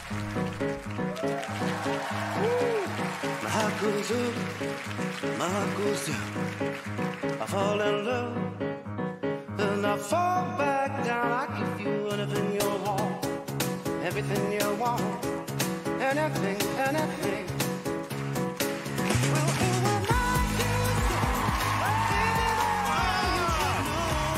My heart goes up, my heart goes down. I fall in love, and I fall back down. I give you anything you want, everything you want, anything, anything. Well, who am I to say, baby, you should know.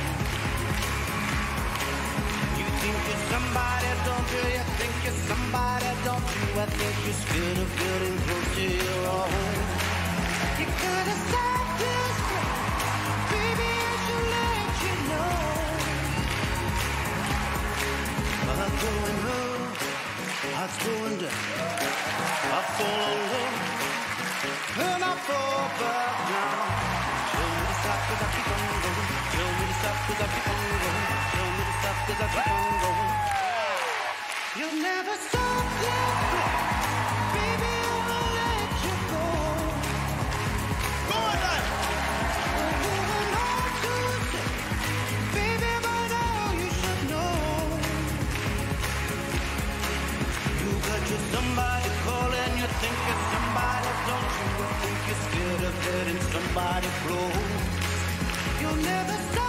You think you're somebody, don't you? You think you're somebody, don't you? I think you're scared of getting close to your own. You could have said this, baby, I should let you know. My heart's going up, heart's going down. I fall in love, and I fall back down. Tell me to stop, 'cause I keep on going. Tell me to stop, 'cause I keep on going. Tell me to stop, 'cause I keep on going. You'll never stop this, baby, I won't let you go. Go on, then. Who am I to say, baby, by now you should know. You got your somebody calling, you think you're somebody, don't you? I think you're scared of letting somebody close. You'll never stop.